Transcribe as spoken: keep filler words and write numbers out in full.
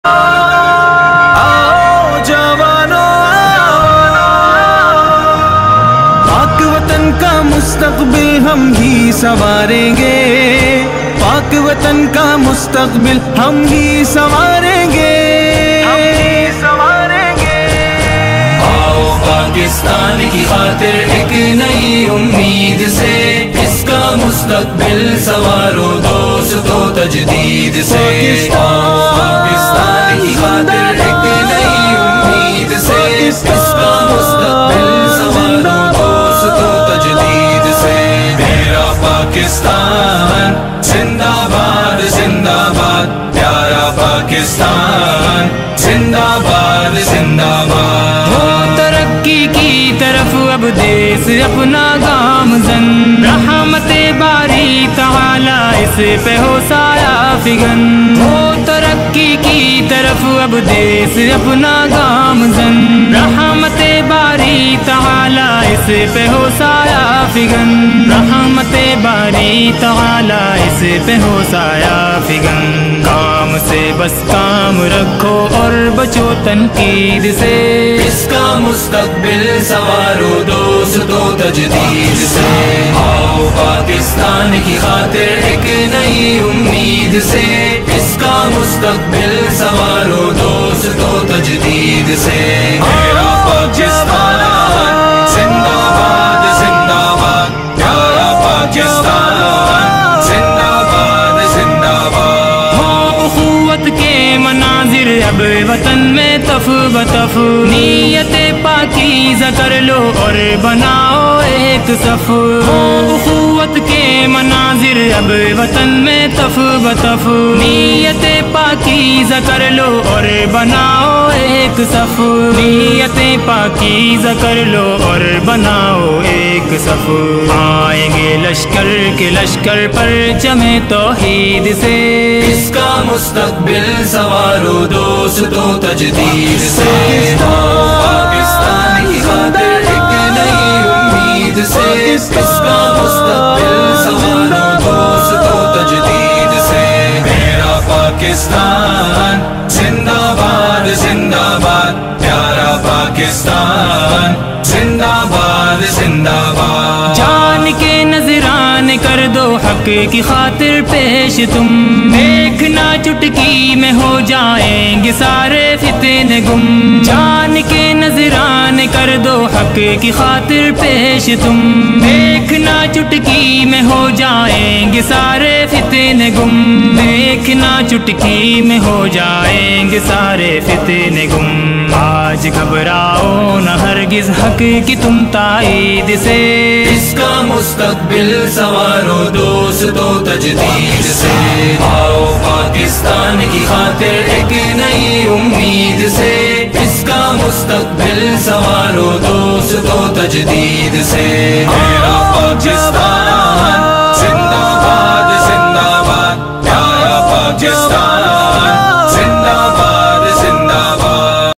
आओ जवानों पाक वतन का मुस्तकबिल हम ही संवारेंगे, पाक वतन का मुस्तकबिल हम ही संवारेंगे, हम ही संवारेंगे। आओ पाकिस्तान की खातिर एक नई उम्मीद से इसका मुस्तकबिल संवारो दोस्तों तजदीद से। आओ पाकिस्तान की खातिर एक नई उम्मीद से इसका मुस्तकबिल संवारो दोस्तों तजदीद से। मेरा पाकिस्तान जिंदाबाद जिंदाबाद, प्यारा पाकिस्तान जिंदाबाद जिंदाबाद। हो तरक्की की तरफ अब देश अपना गामजन, रहमते बारी तआला इस पे हो साया फिगन। हो तरक्की की तरफ अब देश अपना गामजन, रहमते बारी तआला इस पे हो साया फिगन, रहमते बारी तआला इस पे हो साया फिगन। काम से बस काम रखो और बचो तनकीद से, इसका मुस्तकबिल संवारो दोस्तों तजदीद से। आओ पाकिस्तान की खातिर एक नई उम्मीद से इसका मुस्तकबिल संवारो दोस्तों तजदीद से। मेरा पाकिस्तान जिंदाबाद जिंदाबाद, प्यारा पाकिस्तान जिंदाबाद जिंदाबाद। हो उखुवत के मनाजिर अब वतन में तफ बतफ, नीयत पाकीज़ा कर लो और बनाओ एक सफ। हो उखुवत के मनाजिर अब वतन में तफ बतफ, नीयत पाकीज़ा कर लो और बनाओ एक सफ, नीयत पाकीज़ा कर लो और बनाओ एक सफ। आएंगे लश्कर के लश्कर पर चमे तौहीद से, इसका मुस्तकबिल संवारो दोस्तों तजदीद से। आओ पाकिस्तान की खातिर एक नई उम्मीद से इसका मुस्तकबिल संवारो दोस्तों तजदीद से। मेरा पाकिस्तान जिंदाबाद जिंदाबाद, प्यारा पाकिस्तान जिंदाबाद जिंदाबाद। जान के नजराने कर दो हक की खातिर पेश तुम, देखना चुटकी में हो जाएंगे सारे फितने गुम। जान के नजराने कर दो हक की खातिर पेश तुम, देखना चुटकी में हो जाएंगे सारे फितने गुम, देखना चुटकी में हो जाएंगे सारे फितने गुम। आज घबराओ न हरगिज हक की तुम ताईद से, इसका मुस्तकबिल संवारो दोस्तों तजदीद से। आओ पाकिस्तान की खातिर एक नई उम्मीद से इसका मुस्तकबिल संवारो दोस्तों तजदीद से। मेरा पाकिस्तान